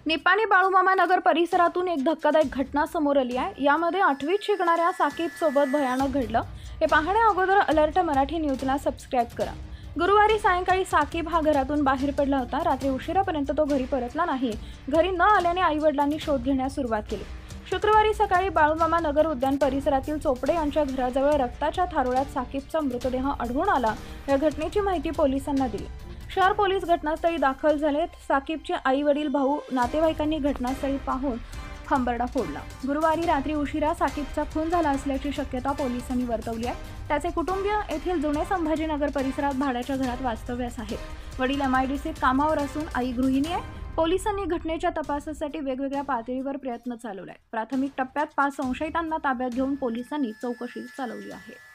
निपाणी बाळूमामा नगर परिसरातून एक धक्कादायक घटना समोर आली आहे। यामध्ये 8वीत शिकणाऱ्या साकीब सोबत भयानक घडलं। हे पाहण्या अगोदर अलर्ट मराठी न्यूजला सबस्क्राइब करा। गुरुवारी सायंकाळी साकीब हा घरातून बाहेर पडला होता। रात्री उशिरापर्यंत तो घरी परतला नाही। घरी न आल्याने आई-वडिलांनी शोध घेण्यास सुरुवात केली। शुक्रवारी सकाळी बाळूमामा नगर उद्यान परिसरातील चोपडे यांच्या घराजवळ रक्ताच्या थारोळ्यात साकीबचा मृतदेह आढळून आला। या घटनेची माहिती पोलिसांना दिली। शहर पोलीस घटनास्थळी दाखल झालेत। साकीबचे आई-वडील, भाऊ, नातेवाईकांनी घटनास्थळी पाहून हंबरडा फोडला। गुरुवारी रात्री उशिरा साकीबचा खून झाला असल्याची शक्यता पोलिसांनी वर्तवली आहे। त्याचे कुटुंबीय येथील जुने संभाजीनगर परिसरात भाड्याच्या घरात वास्तव्यास आहेत। वडील MIDCत कामावर असून आई गृहिणी आहे। पोलिसांनी घटनेच्या तपासासाठी वेगवेगळ्या पातळीवर प्रयत्न चालवले आहेत। प्राथमिक टप्प्यात 5 संशयितांना ताब्यात घेऊन पोलिसांनी चौकशी चालवली आहे।